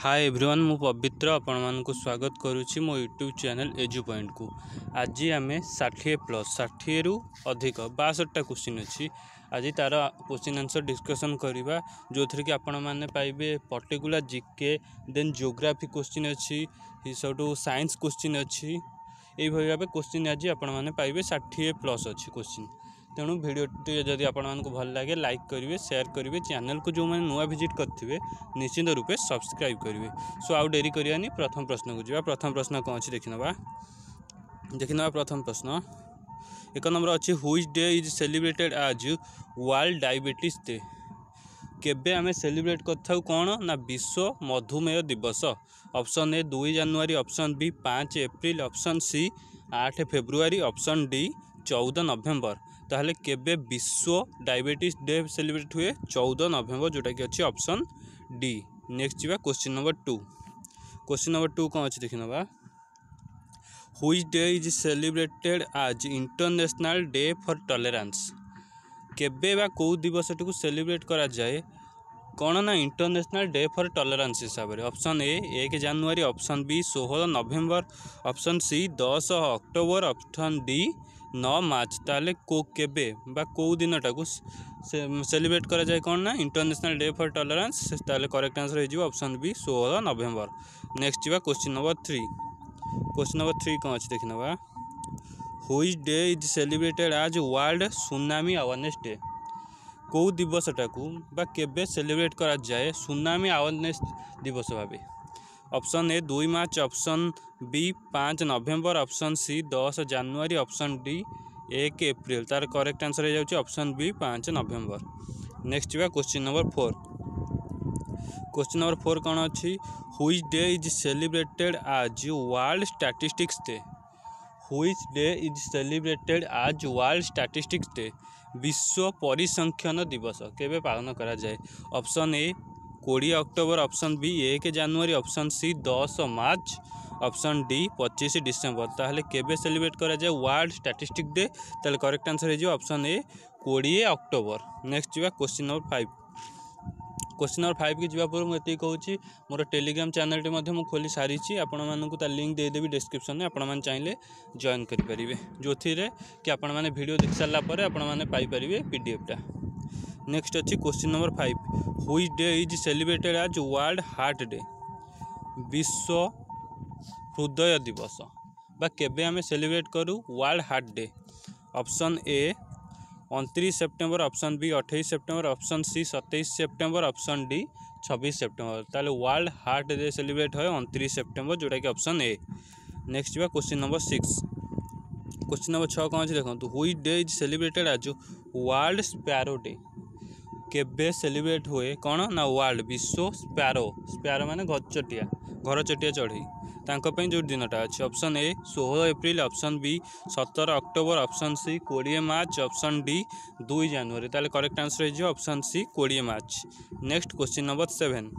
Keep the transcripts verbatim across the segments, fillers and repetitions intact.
Hi everyone मु पवित्र आपण मानक स्वागत करुच्ची मो यूट्यूब चैनल एजु पॉइंट को। आज आम षाठी प्लस षाठी रु अधिक बासठटा क्वेश्चन अच्छी आज तार क्वेश्चन आंसर डिस्कसन करवा जो थी कि आपण मैंने पाइबे particular GK then geography question अच्छी सब साइंस क्वेश्चन अच्छी ये भाव क्वेश्चन आज आपण मैंने पाइबे षाठी प्लस अच्छी क्वेश्चन। तेणु भिडटी जदि आपको भल लगे लाइक करेंगे शेयर करेंगे चैनल को जो मैंने नुआ विजिट करते निश्चित रूपे सब्सक्राइब करेंगे। सो आउ डेरी करियानी प्रथम प्रश्न को जी। प्रथम प्रश्न कौन अच्छी देखी ना देखी ना प्रथम प्रश्न एक नंबर अच्छी which day is celebrated as world diabetes day. केबे आमे सेलिब्रेट करथाउ कौन ना विश्व मधुमेह दिवस। ऑप्शन ए दुई जनवरी, ऑप्शन बी पाँच एप्रिल, ऑप्शन सी आठ फेब्रुआरी, ऑप्शन डी चौदह नवेम्बर। ताहले केबे विश्व डायबिटीज डे सेलिब्रेट हुए चौदह नवेम्बर जोटा कि अच्छी ऑप्शन डी। नेक्स्ट जी question number two. Question number two कौन अच्छी देखी ना which day is celebrated as international day for tolerance. केबे बा कौ दिवस टी सेलिब्रेट करा जाए कौन ना इंटरनेशनल डे फॉर टॉलरेंस हिसाब से। ऑप्शन ए एक जनवरी, ऑप्शन बी सोलह नवेम्बर, ऑप्शन सी दस अक्टोबर, ऑप्शन डी नौ मार्च। ताले को केबे बा कौ दिन टाकू सेलिब्रेट करा जाए कौन ना इंटरनेशनल डे फॉर टॉलरेंस। ताले करेक्ट आंसर हो ऑप्शन बी सोलह नवेम्बर। नेक्स्ट जी question number three. Question number three कौन अच्छी देखना बा which day is celebrated as world tsunami awareness day. कौ दिवस टाकू बा केबे सेलिब्रेट करा जाए सुनामी अवेयरनेस दिवस भावे। ऑप्शन ए दुई मार्च, ऑप्शन बी पाँच नवेम्बर, ऑप्शन सी दस जनवरी, ऑप्शन डी एक एप्रिल। तार करेक्ट आंसर हो जाए ऑप्शन बी पाँच नवेम्बर। नेक्स्ट जी question number four. Question number four कौन अच्छी which day is celebrated as world statistics day. Which day is celebrated as world statistics day. विश्व परिसंख्यन दिवस केबे पालन करा जाए। ऑप्शन ए बीस अक्टोबर, ऑप्शन बी एक जनवरी, ऑप्शन सी दस मार्च, ऑप्शन डी पच्चीस डिसेम्बर। ताहले केबे सेलिब्रेट करा जाए वर्ल्ड स्टैटिस्टिक्स डे। ताहले करेक्ट आंसर हो ऑप्शन ए बीस अक्टोबर। नेक्स्ट जी question number five. Question number five की जावा मुझे कहूँ मोर टेलीग्राम चैनल टी खोली सारी आपण मानक लिंक देदेवी डिस्क्रिप्शन में आपण मैंने चाहिए जॉइन करेंगे जो थी कि आपण मैंने वीडियो देख सारापर आपण मैंने पाइपर पीडीएफटा। नेक्स्ट अच्छी question number five which day is celebrated as world heart day. विश्व हृदय दिवस बा केबे आमे सेलिब्रेट करूँ world heart day. Option A उनतीस सेप्टेम्बर, ऑप्शन बी अट्ठाईस सेप्टेम्बर, ऑप्शन सी सत्ताईस सेप्टेम्बर, ऑप्शन डी छब्बीस सेप्टेम्बर। ताले वर्ल्ड हार्ट डे सेलिब्रेट है उनतीस सेप्टेम्बर जोटा कि ऑप्शन ए। नेक्स्ट जी question number six. Question number छः कौन अच्छी देखो which day is celebrated as world sparrow day. केबे सेलिब्रेट हुए कौन ना वर्ल्ड विश्व स्पैरो। स्पैरो माने घरचटिया घर चटिया चढ़ई तांको जो दिनटा अच्छी। ऑप्शन ए सोलह एप्रिल, ऑप्शन बी सत्रह अक्टोबर, ऑप्शन सी बीस मार्च, ऑप्शन डी दुई जनवरी। ताले करेक्ट आंसर हो ऑप्शन सी बीस March. Next question number seven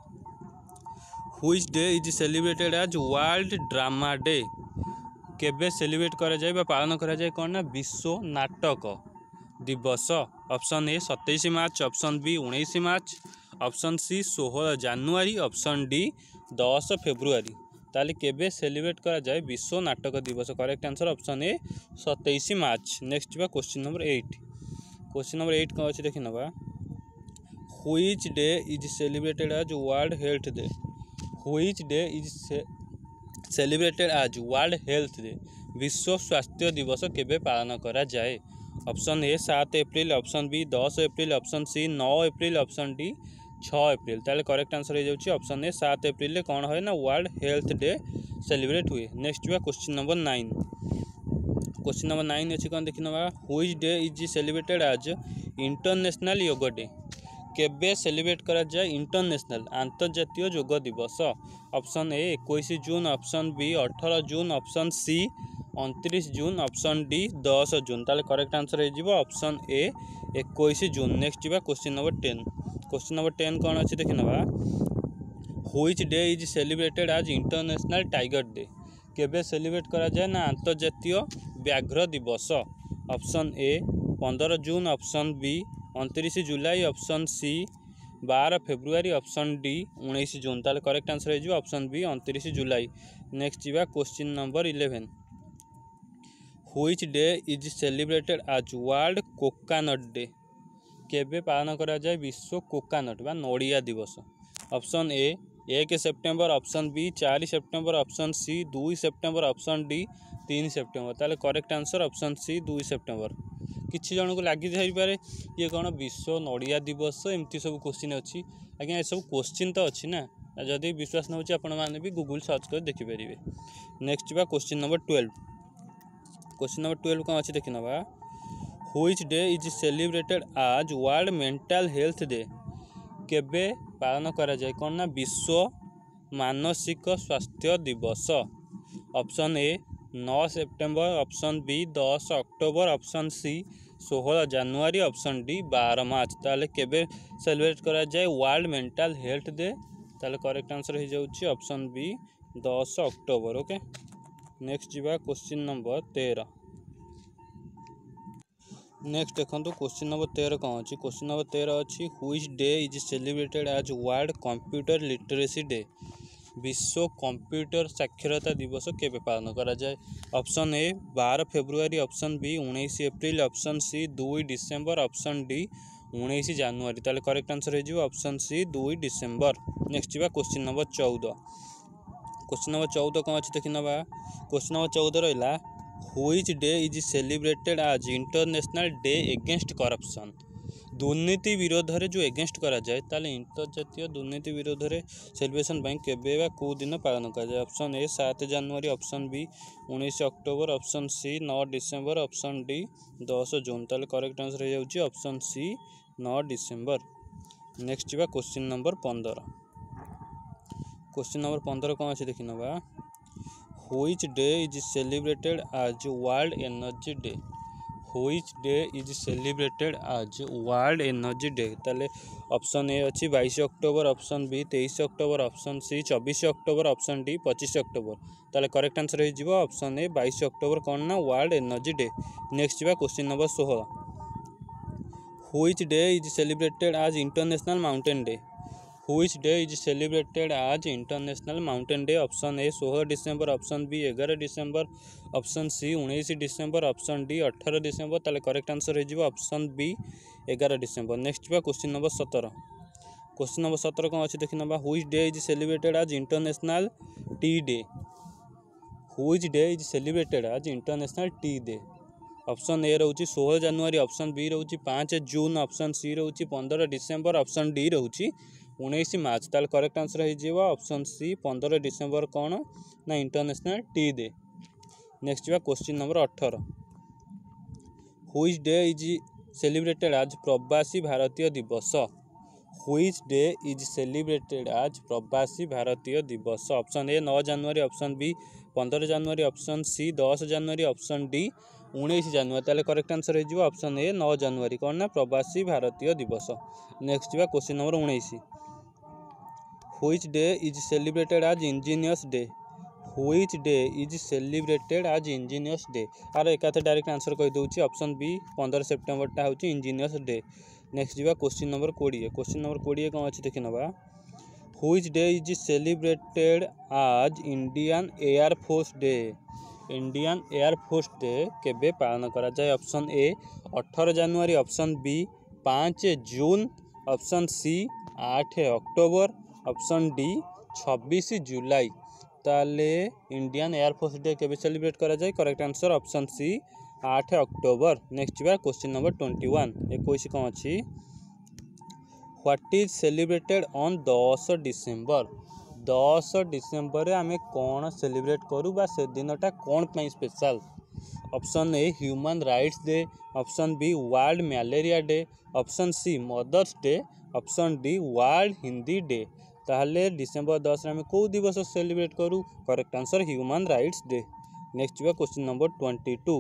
which day is celebrated as world drama day. केबे सेलिब्रेट करा जाए पालन करा जाए कौन ना विश्व नाटक दिवस। ऑप्शन ए सत्ताईस मार्च, ऑप्शन बी उन्नीस मार्च, ऑप्शन सी सोलह जनवरी, ऑप्शन डी दस फेब्रुआरी। ताले केबे सेलिब्रेट करा जाए विश्व नाटक दिवस। करेक्ट आंसर ऑप्शन ए सत्ताईस मार्च। नेक्स्ट जी question number eight. Question number eight कौन अच्छी देखी ना which day is celebrated as world health day. Which day is celebrated as world health day. विश्व स्वास्थ्य दिवस केबे पालन करा जाए। ऑप्शन ए सात एप्रिल, ऑप्शन बी दस एप्रिल, ऑप्शन सी नौ एप्रिल, ऑप्शन डी छः एप्रिल। ताले करेक्ट आंसर हो जाए ऑप्शन ए सात एप्रिल कौन है ना वर्ल्ड हेल्थ डे सेलिब्रेट हुए। नेक्स्ट जी question number nine. Question number nine अच्छी कौन देखी ना which day is celebrated as international yoga day. केबे सेलिब्रेट करा जाए इंटरनेशनल अंतर्जातीय योग दिवस। ऑप्शन ए इक्कीस जून, ऑप्शन बी अठारह जून, ऑप्शन सी उनतीस जून, ऑप्शन डी दस जून। ताले करेक्ट आंसर हो ऑप्शन ए इक्कीस जून। नेक्स्ट जी question number ten. Question number ten कौन अच्छी देखी ना which day is celebrated as international tiger day. केबे सेलिब्रेट करा जाए ना अंतर्जातीय व्याघ्र दिवस। ऑप्शन ए पंद्रह जून, ऑप्शन बी उनतीस जुलाई, ऑप्शन सी बारह फेब्रुआरी ऑप्शन डी उन्नीस जून ताले करेक्ट आंसर है ऑप्शन बी उनतीस जुलाई। नेक्स्ट जीवा question number eleven which day is celebrated as world coconut day केबे पालन करा जाए विश्व कोकोनट बा नड़िया दिवस। ऑप्शन ए एक सेप्टेम्बर ऑप्शन बी चार सेप्टेम्बर ऑप्शन सी दो सेप्टेम्बर ऑप्शन डी तीन सेप्टेम्बर ताले करेक्ट आंसर ऑप्शन सी दो सेप्टेम्बर। किसी जन को लगी जापे ये कौन विश्व नड़िया दिवस एमती सब क्वेश्चन अच्छी आज्ञा ये सब क्वेश्चन तो अच्छी ना जदि विश्वास न होने भी गूगल सर्च कर देखिपारे। नेक्स्ट बा question number twelve question number twelve कौन अच्छी देखी ना which day is celebrated as world mental health day केबे पालन करा जाए कौन ना विश्व मानसिक स्वास्थ्य दिवस। ऑप्शन ए नौ सेप्टेम्बर ऑप्शन बी दस अक्टोबर ऑप्शन सी सोलह जनवरी ऑप्शन डी बारह मार्च ताले केबे सेलिब्रेट करा जाए वर्ल्ड मेंटल हेल्थ डे ताले करेक्ट आंसर हो जाउची ऑप्शन बी दस अक्टोबर। ओके नेक्स्ट जीवा क्वेश्चन नंबर तेरह नेक्स्ट देखो क्वेश्चन नंबर तेरह कौन अच्छी क्वेश्चन नंबर तेरह अच्छी which day is celebrated as world computer literacy day विश्व कंप्यूटर साक्षरता दिवस केबे पालन करा जाए। ऑप्शन ए बारह फेब्रुआरी ऑप्शन बी उन्नीस एप्रिल ऑप्शन सी दो डिसेम्बर ऑप्शन डी उन्नीस जनवरी ताले करेक्ट आंसर हो ऑप्शन सी दो डिसेम्बर। नेक्स्ट जीवा क्वेश्चन नंबर चौदह क्वेश्चन नंबर चौदह कौन अच्छी देखी ना क्वेश्चन नंबर चौदह रहा which day is celebrated as international day against corruption दुर्नीति विरोध में जो एगेंस्ट करा जाए ताले अंतर्जातीय दुर्नीति विरोध में सेलिब्रेशन बैंक केबे बा को दिन पालन करा जाए। ऑप्शन ए सात जनवरी ऑप्शन बी उन्नीस अक्टोबर ऑप्शन सी नौ डिसेम्बर ऑप्शन डी दस जून ताले करेक्ट आंसर हो जाउची ऑप्शन सी नौ डिसेम्बर। नेक्स्ट जीवा क्वेश्चन नंबर पंद्रह क्वेश्चन नंबर पंद्रह कौन अच्छे देखी ना which day is celebrated as world energy day which day is celebrated as world energy day ताले ऑप्शन ए अच्छी बाईस अक्टोबर ऑप्शन बी तेईस अक्टोबर ऑप्शन सी चौबीस अक्टोबर ऑप्शन डी पच्चीस अक्टोबर ताले करेक्ट आंसर हो ऑप्शन ए बाईस October कौन ना वर्ल्ड एनर्जी डे। नेक्स्ट जीवा क्वेश्चन नंबर सोलह which day is celebrated as international mountain day which day is celebrated as international mountain day. Option A सोलह December option B ग्यारह December option C उन्नीस December option D अठारह December ताले correct answer हो option B ग्यारह December. Next बा question number सत्रह question number सत्रह कौन अच्छी देखी ना which day is celebrated as international tea day which day is celebrated as international tea day. Option A रोची सोलह जनवरी ऑप्शन बी रोची पाँच जून ऑप्शन सी रोची पंद्रह डिसेम्बर ऑप्शन डी रोची उन्नीस मार्च ताल करेक्ट आंसर हो ऑप्शन सी पंद्रह डिसेम्बर कौन ना इंटरनेशनल टी डे। नेक्स्ट बा क्वेश्चन नंबर अठारह which day is celebrated as Pravasi Bharatiya दिवस which day is celebrated as Pravasi Bharatiya Divas. Option A नौ जनवरी ऑप्शन बी पंद्रह जनवरी ऑप्शन सी दस जनवरी ऑप्शन डी उन्नीस जनवरी ताले करेक्ट आंसर हो ऑप्शन ए नौ जनवरी कौन ना प्रवासी भारतीय दिवस। नेक्स्ट बा क्वेश्चन नंबर उन्नीस which day is celebrated as engineers day which day is celebrated as engineers day आर एकाथ डायरेक्ट आंसर कही दूसरी ऑप्शन बी पंद्रह सेप्टेम्बर टा हूँ इंजीनियर्स डे। नेक्स्ट जीवा क्वेश्चन नंबर कोड़े क्वेश्चन नंबर कोड़े कौन अच्छी देखी ना which day is celebrated as Indian air force day Indian air force day केबे पालन करा जाए। ऑप्शन ए अठारह जनवरी ऑप्शन बी पाँच जून ऑप्शन सी आठ अक्टोबर ऑप्शन डी छब्बीस जुलाई ताले इंडियन एयरफोर्स डे केबे सेलिब्रेट करा जाए करेक्ट आंसर ऑप्शन सी आठ अक्टोबर। नेक्स्ट बार क्वेश्चन नंबर ट्वेंटी वन इक्कीस कौन अच्छी व्हाट इज सेलिब्रेटेड ऑन दस डिसेम्बर दस डिसेम्बर आम कौन सेलिब्रेट करूँ बा से दिनटा कौन पाई special. Option A human rights day option B world malaria day option C mother's day option D world Hindi day ताहले डिसेम्बर दस आम कौ दिवस सेलिब्रेट करूँ correct answer human rights day. Next बा question number twenty two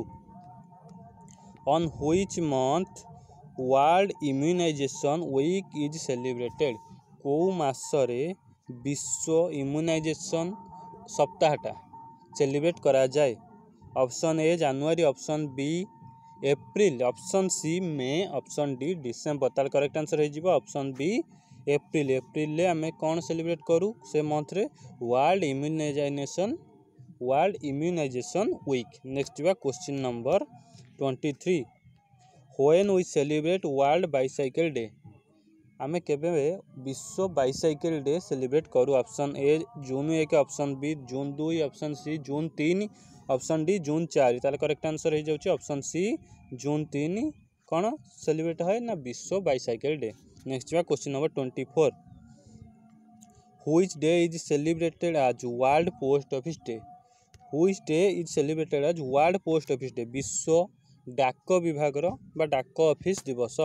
on which month world immunization week is celebrated कौ मासरे विश्व इम्यूनाइजेशन सप्ताहटा सेलिब्रेट करा जाए। Option A January option B April option C May option D December तार correct answer हो option B April April आम कौन सेलिब्रेट करूँ से मंथ रे world immunization world immunization week. Next बा question number twenty three when we celebrate world bicycle day आमे केबे विश्व बाइसाइकिल डे सेलिब्रेट करूँ। ऑप्शन ए जून एक, ऑप्शन बी जून दुई, ऑप्शन सी जून तीन, ऑप्शन डी जून चार। ताले करेक्ट आंसर हो जाउची ऑप्शन सी जून तीन कौन सेलिब्रेट है ना विश्व बाइसाइकिल डे। नेक्स्ट बा question number twenty four which day is celebrated as world post office day. Which day is celebrated as world post office day विश्व डाक विभाग बा डाक ऑफिस दिवस।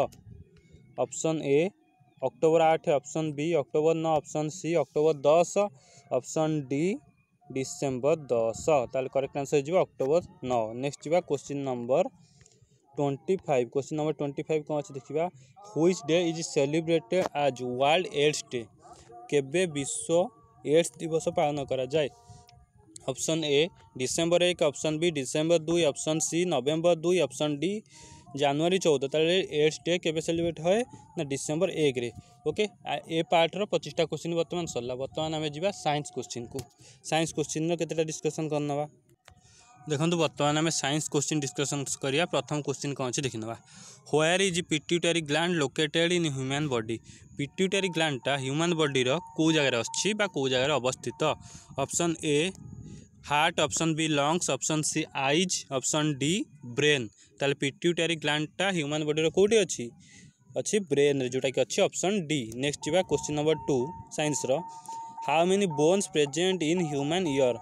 ऑप्शन ए अक्टोबर आठ, ऑप्शन बी अक्टोबर नौ, option C October दस, option D December दस। ताले करेक्ट आंसर हो अक्टोबर नौ। नेक्स्ट जा question number twenty five question number twenty five कौन अच्छे देखा which day is celebrated as world AIDS day केबे विश्व एड्स दिवस पालन करा जाए। ऑप्शन ए डिसेम्बर एक, ऑप्शन बी डिसेम्बर दुई, ऑप्शन सी नवेम्बर दुई, ऑप्शन डी जनवरी चौदह। ताले एड्स डे केबे सेलिब्रेट है ना डिसेम्बर एक रे। ओके ए पार्टर पच्चीसटा क्वेश्चन बर्तमान सरला। बर्तमान आम जा साइंस क्वेश्चन को साइंस क्वेश्चन केतेटा डिस्कसन करनवा देखो। बर्तमान आम साइंस क्वेश्चन डिस्कसन करिया। प्रथम क्वेश्चन कौन अच्छे देखिनवा where is pituitary gland located in human body. Pituitary ग्लैंडटा ह्यूमन बॉडी रो को जगह अच्छी बा को जगह अवस्थित। Option A heart, option B lungs, option C eyes, option D brain. ताले पिट्यूटरी ग्लैंडटा ह्यूमन बॉडी रो कोठी अच्छी अच्छी ब्रेन रे जोटा कि अच्छी ऑप्शन डी। नेक्स्ट जा क्वेश्चन नंबर टू साइंस रो how many bones present in human ear.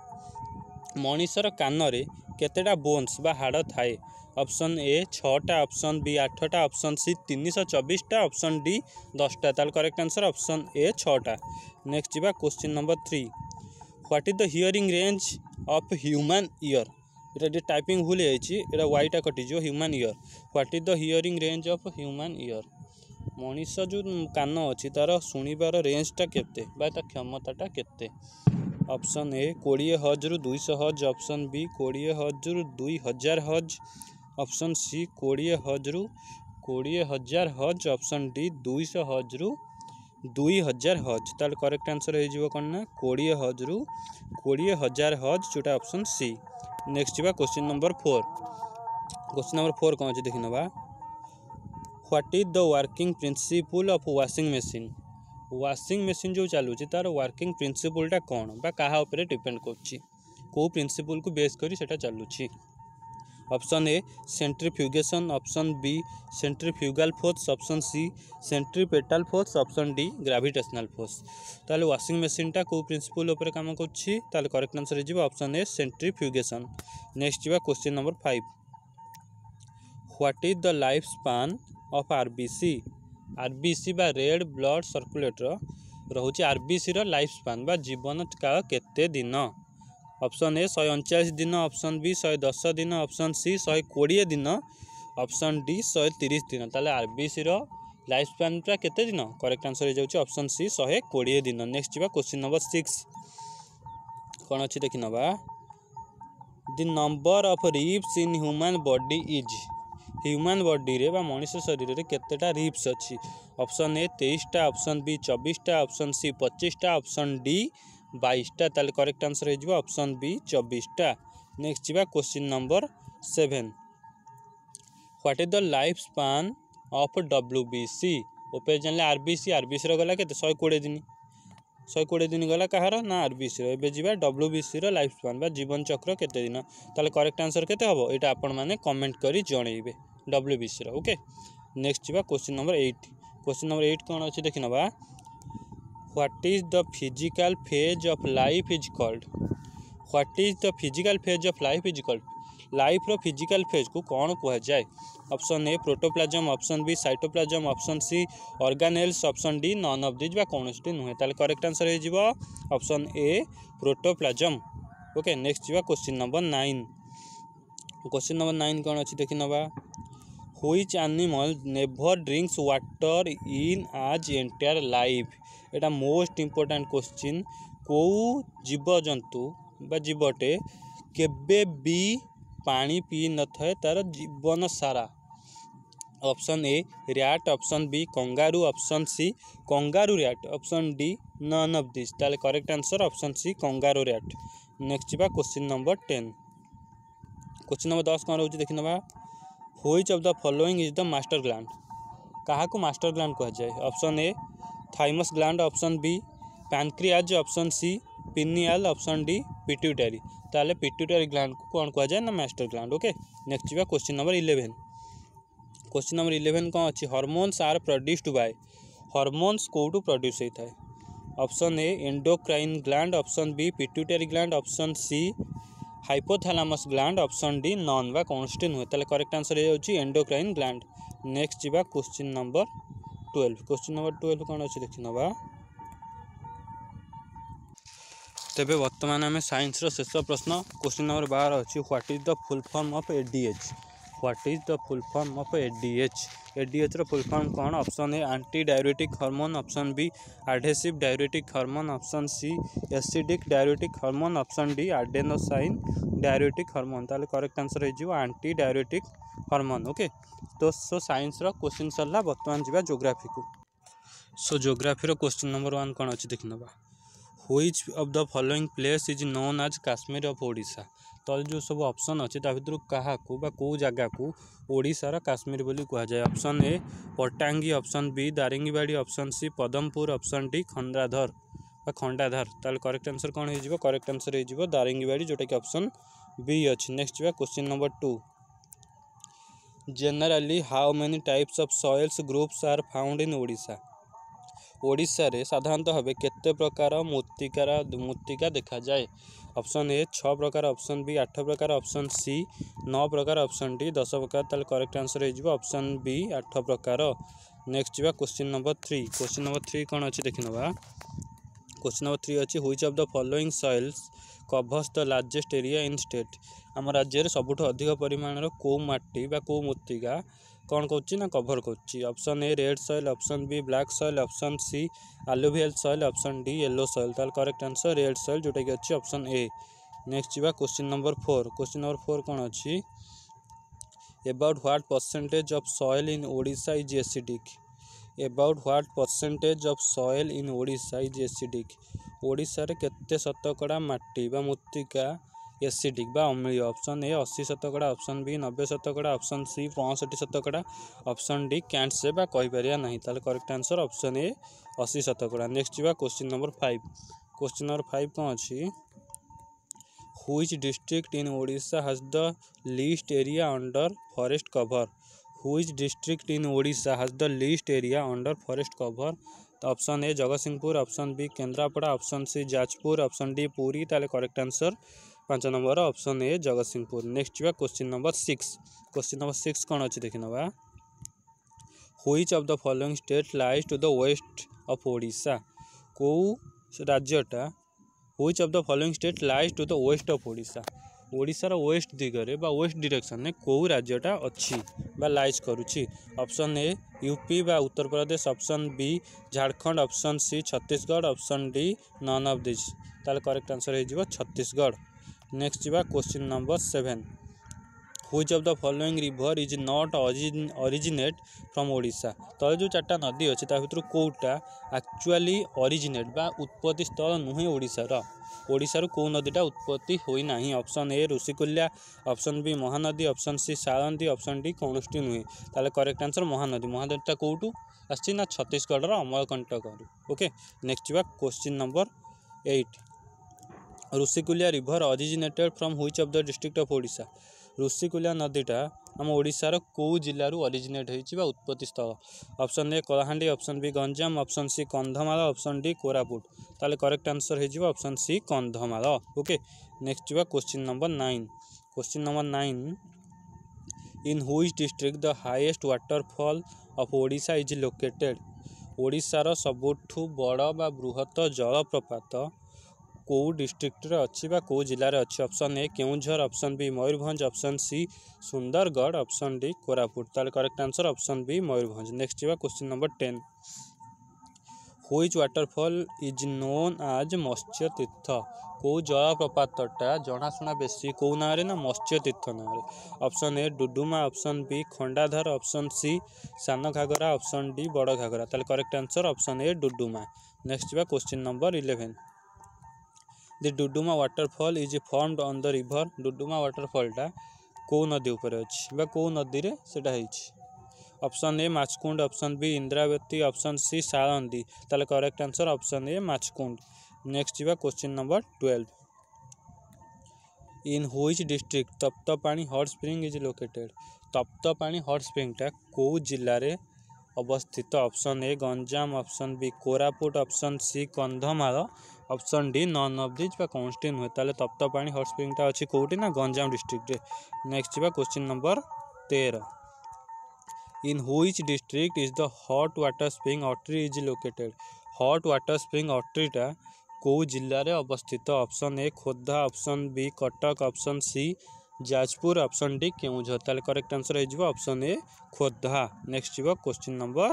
मनीषर कान रे केतेटा बोन्स बा हाड़ थाए। ऑप्शन ए छटा, ऑप्शन बी आठटा, ऑप्शन सी तीन सौ चौबीसटा, ऑप्शन डी दसटा। ताल करेक्ट आंसर ऑप्शन ए छटा। नेक्स्ट जा question number three what is the hearing range of human ear. ये टाइपिंग भूल जाइए वाईटा कटिज human ear. What is the hearing range of human ear मनीष जो कान अच्छी तार शुणिबार रेंजटा केते बा ता क्षमताटा केते। ऑप्शन ए कोड़े हज रु दुई सौ हज, ऑप्शन बी कोड़े हज रु दुई हजार हज, ऑप्शन सी कोड़े हज रु कोड़े हजार हज, ऑप्शन डी दुई सौ हज रु दुई हजार हज। ताल करेक्ट आंसर हो कौन ना कोड़े हज रु कोड़े हजार हज जोटा ऑप्शन सी। नेक्स्ट जा question number four question number four कौन अच्छे देखी ना what is the working principle of washing machine. Washing machine जो चलुची तार वर्किंग प्रिंसिपलटा कौन बा कहा उपरे डिपेंड करछि को प्रिंसिपल को बेस करी सेटा चलुची। Option A centrifugation, option B centrifugal force, option C centripetal force, option D gravitational force. ताले वाशिंग मशीनटा को प्रिंसिपल ऊपर काम करछि ताले करेक्ट आंसर हो ऑप्शन ए सेंट्रीफ्यूगेशन। नेक्स्ट जा question number five what is the life span of RBC. RBC बा रेड ब्लड सर्कुलेटर रोचे आरबीसी रो लाइफ स्पान बा जीवन काल केते दिन। ऑप्शन ए शहे अणचाश दिन, ऑप्शन बी शहे दस दिन, ऑप्शन सी शहे कोड़े दिन, ऑप्शन डी शहे तीस दिन। ताले आरबीसी रो लाइफ स्पान केते दिन करेक्ट आंसर हो जाउची ऑप्शन सी शहे कोड़े दिन। नेक्स्ट जा क्वेश्चन नंबर सिक्स कौन अच्छी देखी नवा the number of ribs in human body is. Human body रे बा मनुष्य शरीर रे केतेटा रिब्स अच्छी। ऑप्शन ए तेईसटा, ऑप्शन बी चौबीसटा, ऑप्शन सी पच्चीसटा, ऑप्शन डी बाईसटा। ताले करेक्ट आंसर हो ऑप्शन बी चौबीसटा। नेक्स्ट जा question number seven what is the life span of WBC. ओपे जानले आरबीसी आरबीसी रो गला केते शहे कोड़े दिन शहे कोड़े दिन गला कहार ना आरबीसी रो। एबे जीवा डब्ल्यूबीसी रो लाइफ स्पान बा जीवन चक्र केते दिन। ताले करेक्ट आंसर केते हबो एटा आपण माने कमेंट करी जणैबे डब्ल्यूबीसी रो। ओके नेक्स्ट जीवा question number eight question number eight कौन अच्छे देखी नवा what is the physical phase of life is called. What is the physical phase of life is called life रो फिजिकल फेज को कौन कह जाए। Option A protoplasm, option B cytoplasm, option C organelles, option D none of this बा कोनोटी नुहे। ताले correct answer हो जिवो option A protoplasm. Okay next जीवा question number nine question number nine कौन अच्छी देखी नवा which animal never drinks water in its entire life. एटा मोस्ट इंपोर्टेंट क्वेश्चन को जीवजंतु बा जीवटे केबे भी पानी पी न थाए तार जीवन सारा option A rat, option B kangaroo, option C kangaroo rat, option D none of this. ताले correct answer option C kangaroo rat. Next जीवा question number ten. Question number दस कौन रोचे देखि नबा। Which of the following is the master gland. कहा को master gland कह जाए। Option A thymus gland, option B pancreas, option C pineal, option D pituitary. ताले पिट्यूटरी ग्लैंड को कौन कह जाए ना मास्टर ग्लैंड। ओके नेक्स्ट जीवा question number eleven. Question number eleven कौन अच्छी। Hormones are produced by. Hormones कोटू प्रोड्यूस होता है। Option A endocrine gland, option B pituitary gland, option C hypothalamus gland, option D none बा कौन सी नुहे। ताले करेक्ट आंसर ये होची एंडोक्राइन ग्लैंड। नेक्स्ट जीवा question number twelve. Question number twelve कौन अच्छी देखि नबा। तेबे वर्तमान आम साइंस रो शेष प्रश्न क्वेश्चन नंबर बारह अच्छी। What is the full form of ADH. What is the full form of ADH. ADH रो फुल फॉर्म कौन। Option A anti diuretic hormone, option B adhesive diuretic hormone, option C acidic diuretic hormone, option D adenosine diuretic hormone. ताले correct answer है जो anti diuretic hormone. Okay तो so science रो question सरला। वर्तमान जीवा geography को। So geography रो question number one कौन अच्छी देखि नबा। Which of the following place is known as Kashmir of Odisha. तो जो सब ऑप्शन अच्छे भितर क्या कौ जगह को ओडिशार काश्मीर बोली कह जाए। Option A Pattangi, option B Daringbadi, option C Padampur, option D Khandadhar बा खंडाधार। ताले करेक्ट आंसर कौन हो। करेक्ट आंसर हो दारिंगीबाड़ी जोटा कि ऑप्शन बी अच्छी। नेक्स्ट जी question number two. Generally how many types of soils groups are found in Odisha. Odisha रे साधारणतः भाव केते प्रकार मृत्तिकार मृत्तिका देखा जाए। ऑप्शन ए छह प्रकार, ऑप्शन बी आठ प्रकार, ऑप्शन सी नौ प्रकार, ऑप्शन डी दस प्रकार। ताले करेक्ट आंसर हो ऑप्शन बी आठ प्रकार। नेक्स्ट जी question number three. Question number three कौन अच्छी देखि नबा। क्वेश्चन नंबर थ्री अच्छी। Which of the following soils covers the largest area in state. आम राज्य में सबुठ अधिक परिमाण को माटी बा को मृत्तिका कौन कौची ना कभर करुच्ची। Option A red soil, option B black soil, option C alluvial soil, option D yellow soil. ताल करेक्ट आंसर रेड सॉइल जोटा कि अच्छी ऑप्शन ए। नेक्स्ट जी question number four. Question number four कौन अच्छी। About what percentage of soil in Odisha is acidic. About what percentage of soil in Odisha is acidic. Odisha रे केते शतकड़ा माटी बा मृत्तिका एसिडिक बा अम्लीय। ऑप्शन ए अस्सी शतकड़ा, ऑप्शन बी नब्बे शतकड़ा, ऑप्शन सी पैंसठ शतकड़ा, ऑप्शन डी कैंट से बा कही परिया नहीं। ताले करेक्ट आंसर ऑप्शन ए अस्सी शतकड़ा। नेक्स्ट जी question number five. Question number five कौन अच्छी। Which district in Odisha has the least area under forest cover. Which district in Odisha has the least area under forest cover. तो option A Jagatsinghpur, option B Kendrapara, option C Jajpur, option D Puri. ताले correct answer पांच number option A Jagatsinghpur. Next जी question number six. Question number six कौन अच्छी देखि नबा। Which of the following state lies to the west of Odisha. को राज्यटा which of the following state lies to the west of Odisha. ओडिशार west दिगरे बा west direction में कौ राज्यटा अच्छी बा लाइज करुच्ची। ऑप्शन ए यूपी बा Uttar Pradesh, option B Jharkhand, option C Chhattisgarh, option D none of this. ताले करेक्ट आंसर हो छत्तीसगढ़। नेक्स्ट जी question number seven. Which of the following river is not originate from Odisha. तो जो चार्टा नदी अच्छी भितर कौटा एक्चुअली ओरिजिनेट बा उत्पत्ति स्थल नुहे ओडिशार। ओडिशार कौ नदीटा उत्पत्ति होई नाही। Option A Rushikulya, option B Mahanadi, option C Salandi, option D कौनसी नुहे। ताले करेक्ट आंसर महानदी। महानदीटा कौटू आसी ना छत्तीसगढ़ अमरकंटक। ओके नेक्स्ट जी question number eight. Rushikulya river originated from which of the district of Odisha. Rushikulya नदीटा आम ओडिशार कौ जिल्लारू ओरिजिनेट होइछि बा उत्पत्ति स्थल। Option A Kalahandi, option B Ganjam, option C Kandhamal, option D Koraput. ताले करेक्ट आंसर हो option C Kandhamal. Okay next जी question number nine. Question number nine. In which district the highest waterfall of Odisha is located. ओडिशार सबुठु बड़ बा बृहत जलप्रपात कौ डिस्ट्रिक्ट रे अच्छी बा कौ जिले में अच्छी। Option A Keonjhar, option B Mayurbhanj, option C Sundargarh, option D Koraput. ताले correct answer option B Mayurbhanj. Next जी question number ten. Which waterfall is known as Matsya तीर्थ कौ जलप्रपातटा जनाशुना बेसी कौ ना ना मत्स्य तीर्थ ना। Option A Duduma, option B Khandadhar, option C Sana Ghagara, option D Bada Ghagara. ताले correct answer option A Duduma. Next जा question number eleven. The Duduma waterfall is formed on the river. डुडुमा वाटरफॉलटा कौ नदी उपर अछि बा कौ नदी रे सेटा हेछि। Option A Machkund, option B Indravati, option C Salandi. ताले correct answer option A Machkund. Next जीवा question number twelve. In which district Taptapani hot spring is located. Taptapani hot स्प्रिंगटा कौ जिल्ला रे अवस्थित। Option A Ganjam, option B Koraput, option C Kandhamal, option D none of this बा कौनसी नुहे। ताले तप्तपाणी हॉट स्प्रिंगटा अछि कोउटी ना गंजाम डिस्ट्रिक्ट रे। नेक्स्ट जीवा क्वेश्चन नंबर तेरह। In which district is the hot water spring Atri is located. Hot water spring ऑट्रीटा कौ जिल्ला रे अवस्थित। Option A Khordha, option B Cuttack, option C Jajpur, option D Keonjhar. ताले करेक्ट आंसर है जीवा ऑप्शन ए खोर्धा। नेक्स्ट जीवा क्वेश्चन नंबर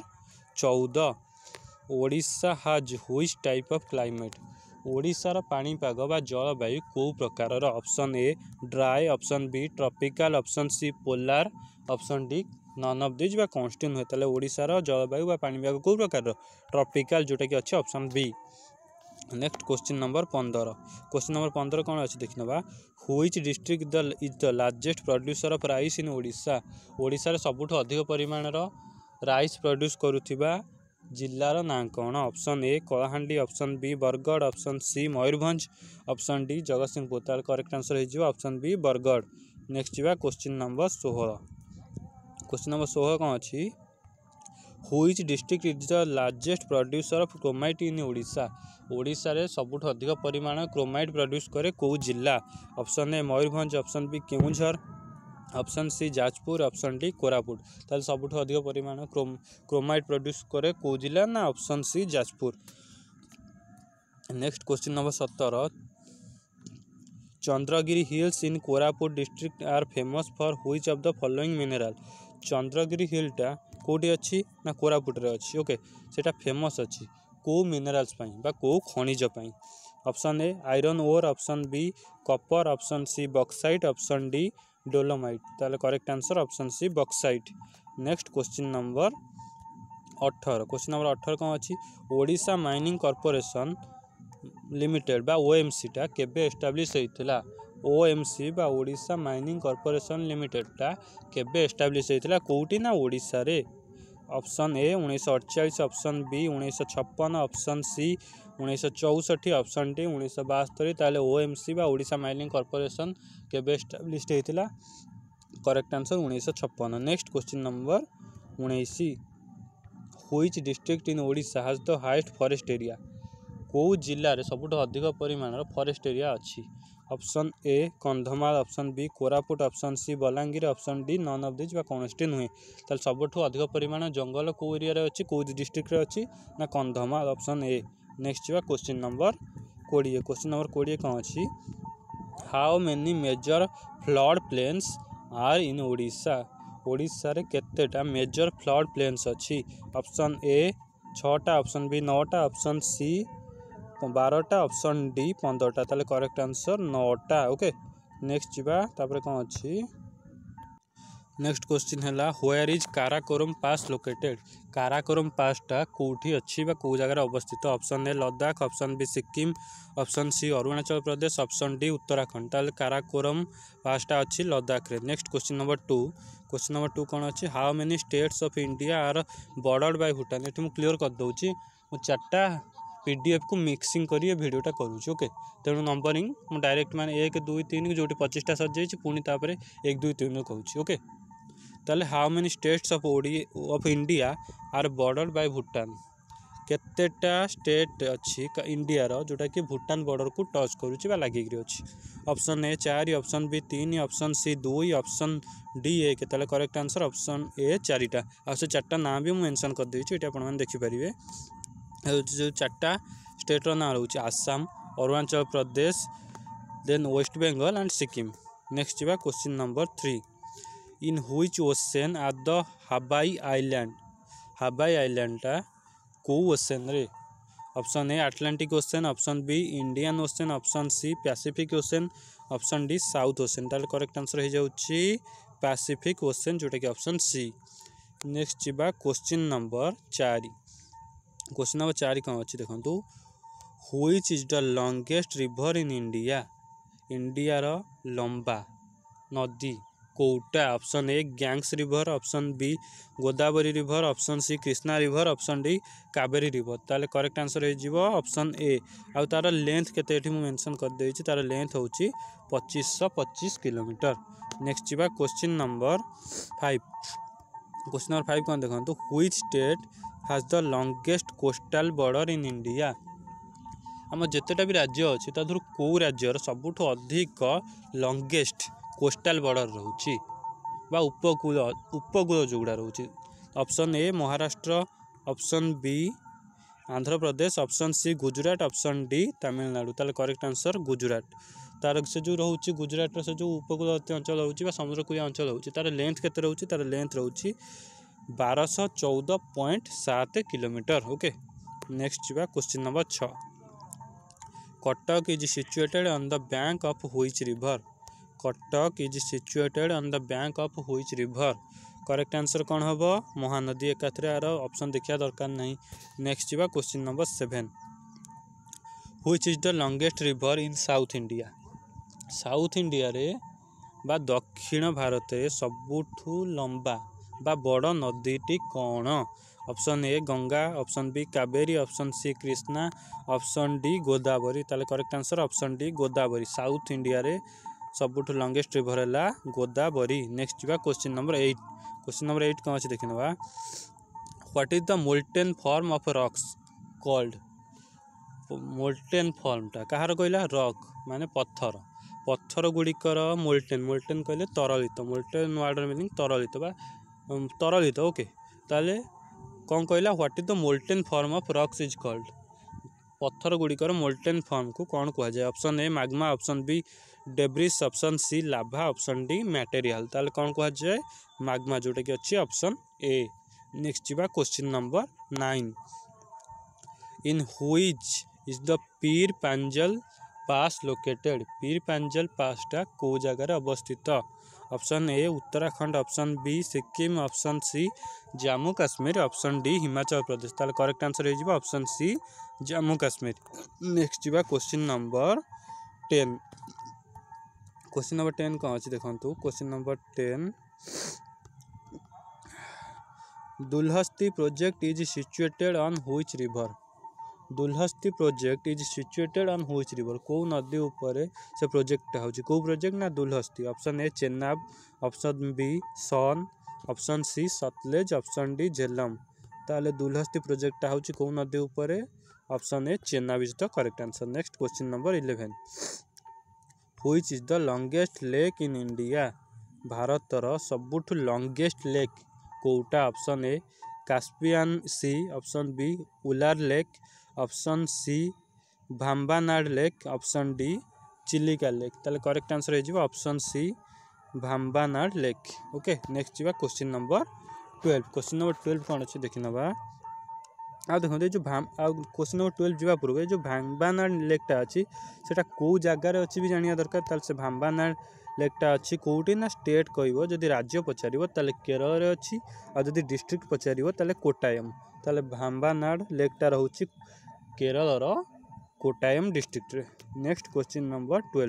चौदह। ओडिशा हाज व्हिच टाइप ऑफ क्लाइमेट। ओडिशार पाणीपाग बा जलवायु कौ प्रकार। Option A dry, option B tropical, option C polar, option D none of this बा कॉन्स्टेंट हुए। ताले ओडिशार जलवायु बा पाणीपाग कौ प्रकार ट्रॉपिकल जोटा कि अच्छे option B. Next question number पंद्रह। क्वेश्चन नंबर पंद्रह कौन अच्छे देखना बा। Which district the is the largest producer of rice in Odisha. Odisha रे सबुठ अधिक परिमाण राइस प्रोड्यूस करुथिबा जिल्लार नाँ कौन। Option A Kalahandi, option B Bargarh, option C Mayurbhanj, option D Jagatsinghpur. तार करेक्ट आंसर है ऑप्शन बी बरगढ़। नेक्स्ट जीवा क्वेश्चन नंबर सोलह। क्वेश्चन नंबर सोलह कौन अच्छी। Which district is the largest producer of chromite in Odisha. Odisha रे सबुठ अधिक परिमाण क्रोमाइट प्रोड्यूस करे कौ जिल्ला। Option A Mayurbhanj, option B Keonjhar, option C Jajpur, option D Koraput. ताले सबुठ अधिक परिमाण क्रोम क्रोमाइट प्रोड्यूस करे कौ जिल्ला ना option C Jajpur. Next question number सत्रह। Chandragiri hills in Koraput district are famous for which of the following mineral. Chandragiri हिलटा कोटी अच्छी ना कोरापुट रे अच्छी। ओके सेटा फेमस अच्छी कौ मिनरल्स पाई बा कौ खनिज पाई। Option A iron ore, option B copper, option C bauxite, option D dolomite. ताले correct answer option C bauxite. Next question number अठारह। क्वेश्चन नंबर अठारह कौन अच्छी। ओडिशा माइनिंग कॉर्पोरेशन लिमिटेड बा ओएमसी टा केबे एस्टाब्लिश होइथिला। ओएमसी बा ओडिशा माइनिंग कॉर्पोरेशन लिमिटेड टा केबे एस्टाब्लिश होइथिला कोउटी ना ओडिशा रे। ऑप्शन ए उन्नीस अड़चाश, ऑप्शन बी उन्नीस छप्पन, ऑप्शन सी उन्नीस चौसठ, ऑप्शन डी उन्नीस बास्तरी। ताले ओएमसी बा ओडिशा माइनिंग कॉर्पोरेशन केबे एस्टाब्लिश होइथिला करेक्ट आंसर उन्नीस छप्पन। नेक्स्ट क्वेश्चन नंबर उन्नीस। Which district in Odisha has the highest forest area. कौ जिल्ला रे सबुठ अधिक परिमाण फॉरेस्ट एरिया अच्छी। Option A Kandhamal, option B Koraput, option C Balangir, option D none of this बा कौनसी नुहे। ताले सबुठ अधिक परिमाण जंगल कौ एरिया रे अच्छी कौ डिस्ट्रिक्ट रे अच्छी ना कंधमाल ऑप्शन ए। नेक्स्ट जीवा क्वेश्चन नंबर बीस। क्वेश्चन नंबर बीस कौन अच्छी। How many major flood plains are in Odisha. Odisha रे केतेटा मेजर फ्लड प्लेन्स अच्छी। ऑप्शन ए छटा, ऑप्शन बी नौटा, ऑप्शन सी बारटा, ऑप्शन डी पंद्रहटा। ताले करेक्ट आंसर नौटा। ओके नेक्स्ट जीवा तापर कौन अच्छी। नेक्स्ट क्वेश्चन है where is Karakoram pass located. Karakoram पासटा कौटी अच्छी बा कौ जगह अवस्थित। Option A Ladakh, option B Sikkim, option C Arunachal Pradesh, option D Uttarakhand. ताले काराकोरम पासटा अच्छी लद्दाख रे। Next question number two. Question number two कौन अच्छी। How many states of India are bordered by Bhutan. ये मुझे क्लियर कर दूसरी मुझे चार्टा पीडीएफ को मिक्सिंग कर भिडियोटा करुँच। ओके तेणु नंबरिंग मुझे डायरेक्ट मान एक दुई तीन जो पचिशटा सजाई पुणी तापर एक दुई तीन कहूँ। ओके ताले हाउ मेनी स्टेट्स ऑफ ओडी of India are border by Bhutan. केतेटा स्टेट अच्छी इंडिया रो जोटा कि भूटान बॉर्डर को टच करुच्ची बा लागिक अच्छी। ऑप्शन ए चार, ऑप्शन बी तीन, ऑप्शन सी दुई, ऑप्शन डी एक। ताले करेक्ट आंसर ऑप्शन ए चारिटा। आ से चार्टा ना भी मुझे मेंशन कर देछि एटा आपण माने देखि परिबे। जो चार्टा स्टेट रो ना रहउछि Assam, Arunachal Pradesh, then west Bengal and Sikkim. Next जीवा question number three. In which ocean are the Hawaii island. Hawaii island टा को ओशन रे। Option A Atlantic ocean, option B Indian ocean, option C Pacific ocean, option D south ocean. ताले correct answer हो जाउची Pacific ocean जोटा कि option C. Next जीवा question number चार। क्वेश्चन नंबर चार कौन अच्छी देखो, which is the longest river in India. India रो लंबा नदी कोटा। Option A Ganges river, option B Godavari river, option C Krishna river, option D Kaveri river. ताले करेक्ट आंसर हो ऑप्शन ए। आ तार लेंथ केते मेंशन कर देछि, तार लेंथ होची पच्चीस सौ पच्चीस किलोमीटर। नेक्स्ट जीवा question number five. Question number five कौन देखो, which state has the longest coastal border in India. आम जितेटा भी राज्य अच्छी तादर कौ राज्यर सबुठ अधिक लॉन्गेस्ट कोस्टल बॉर्डर रोची बा उपकूल उपकूल जोगुड़ा रोची। Option A Maharashtra, option B Andhra Pradesh, option C Gujarat, option D Tamil Nadu. ताले करेक्ट आंसर गुजरात। तार से जो रोचे गुजरात से जो उपकूलवर्ती अंचल हो समुद्रकूल अंचल हो तार लेंथ केते रोची, तार लेंथ रोची बारह सौ चौदह पॉइंट सात किलोमीटर। ओके नेक्स्ट जीवा क्वेश्चन नंबर छः। Cuttack is situated on the bank of which river. Cuttack is situated on the bank of which river. Correct answer कौन हम, महानदी। एकाथरे यार ऑप्शन देखा दरकार नहीं। नेक्स्ट जीवा question number seven. Which is the longest river in south India. South India रे बा दक्षिण भारत रे सबुठु लंबा बा बड़ नदीटी कौन। Option A Ganga, option B Kaveri, option C Krishna, option D Godavari. ताले correct answer option D Godavari. South India रे सबुठु लॉन्गेस्ट रिवर है गोदावरी। नेक्स्ट जीवा question number eight. Question number eight कौन अच्छे देखने बा, what is the molten form of rocks called. Molten फॉर्मटा कहार कहला, रॉक माने पत्थर। पत्थर गुड़िकर मोल्टेन, मोल्टेन कहले तरलित, मोल्टेन वार्डर मीनिंग तरलित बा तरलित। ओके ताले कौन कहला, what is the molten form of rocks is called. पत्थर गुड़िकर मोल्टेन फॉर्म को कौन कह जाए। Option A magma, option B debris, option C lava, option D material. ताले कौन कह जाए, मैग्मा जोटा कि अच्छी ऑप्शन ए। नेक्स्ट जीवा question number nine. In which is the Pir Panjal pass located. पीर पांजल पासटा को जगार अवस्थित। Option A Uttarakhand, option B Sikkim, option C Jammu Kashmir, option D Himachal Pradesh. ताले करेक्ट आंसर हो option C Jammu Kashmir. Next जीवा question number ten. Question number ten कौन अच्छी देखो, question number ten. Dulhasti project is situated on which river. Dulhasti project is situated on which river. को नदी ऊपर से प्रोजेक्ट होची, को प्रोजेक्ट ना Dulhasti. Option A Chenab, option B sun, option C Sutlej, option D Jhelum. ताले दुलहस्ती प्रोजेक्ट होची को नदी ऊपर, option A Chenab is the correct answer. Next question number eleven. Which is the longest lake in India. भारतर सबुठ लॉन्गेस्ट लेक कोटा। Option A Caspian sea, option B Wular lake, option C Vembanad lake, option D Chilika lake. ताले correct answer हो option C Vembanad lake. Okay next जीवा question number twelve. Question number twelve कौन अच्छे देखी नवा। आ देखो जो क्वेश्चन नंबर ट्वेल्व जावा पूर्व जो भाम्बानाड लेकटा अच्छी सेटा को जगार अच्छी भी जानिया दरकार। ताले से भाम्बानाड लेकटा अच्छी कोटी ना स्टेट कहब, जदि राज्य पचार ताले केरल रे अच्छी, आ जदि डिस्ट्रिक्ट पचार ताले कोटायम। ताले भाम्बानाड लेकटा रहउची केरल रो कोटायम डिस्ट्रिक्ट रे। Next question number twelve.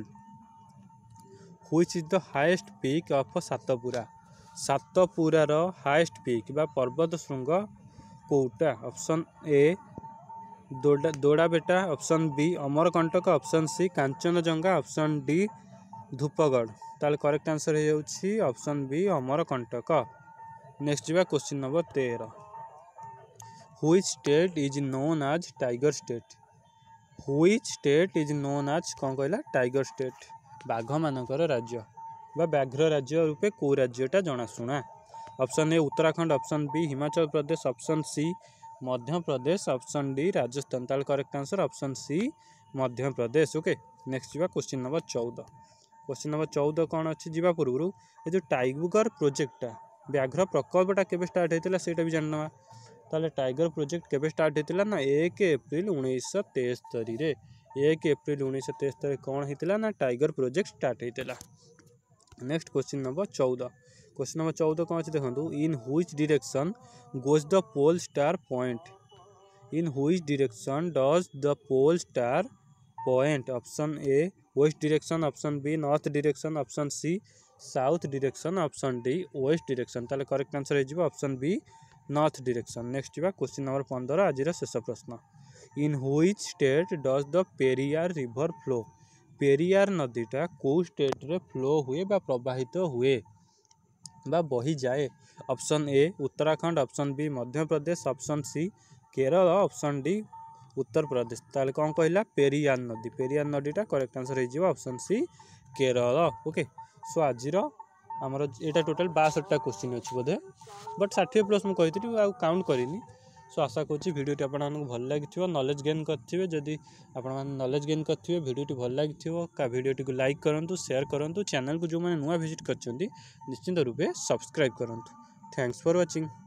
Which is the highest peak of Satpura. Satpura रो हाईएस्ट पीक बा पर्वत श्रृंग कोटा। Option A Dodda Doddabetta, option B Amarkantak, option C Kanchenjunga, option D Dhupgarh. ताले करेक्ट आंसर हो ऑप्शन बी अमरकंटक। नेक्स्ट जीवा क्वेश्चन नंबर तेरह। Which state is known as tiger state. Which state is known as कौन कहला, टाइगर स्टेट। बाघ मानकर राज्य बा व्याघ्र राज्य रूपे को राज्यटा जनाशुना। Option A Uttarakhand, option B Himachal Pradesh, option C Madhya Pradesh, option D Rajasthan. ताले correct answer option C Madhya Pradesh. Okay next जीवा क्वेश्चन नंबर चौदह। क्वेश्चन नंबर चौदह कौन अच्छी जीवा पूर्व ये जो टाइगर प्रोजेक्टा व्याघ्र प्रकल्पटा केबे स्टार्ट होता है सेटा भी जानना। ताले टाइगर प्रोजेक्ट केबे स्टार्ट होता ना एक एप्रिल उन्नीस तेस्तरी रे एक एप्रिल उन्नीस तेस्तरी कौन होता ना टाइगर प्रोजेक्ट स्टार्ट होता। नेक्स्ट क्वेश्चन नंबर चौदह क्वेश्चन नंबर चौदह कौन अच्छे देखो in which direction goes the pole star point in which direction does the pole star point option A west direction option B north direction option C south direction option D west direction ताले correct answer हो option B north direction. Next जा question number पंद्रह आज शेष प्रश्न in which state does the Periyar river flow Periyar नदीटा कौ state रे फ्लो हुए बा प्रवाहित हुए बा बही जाए option A Uttarakhand option B Madhya Pradesh option C Kerala option D Uttar Pradesh ताले कौन कहला पेरियार नदी पेरियार नदीटा करेक्ट आंसर हो option C Kerala. Okay so आज आमर यहाँ टोटाल बासठटा क्वेश्चन अच्छी बोधे बट षाठी प्लस मुझे काउंट करनी सो आशा करुँच भिडियोटी आपको भल लगी नॉलेज गेन करेंगे जदि आप नॉलेज गेन करेंगे भिडियोटी भल लगी का भिडियोटी को लाइक करूँ शेयर करूँ चैनल को जो मैंने नुआ विजिट कर निश्चिंत रूपे सब्सक्राइब करूँ। Thanks for watching.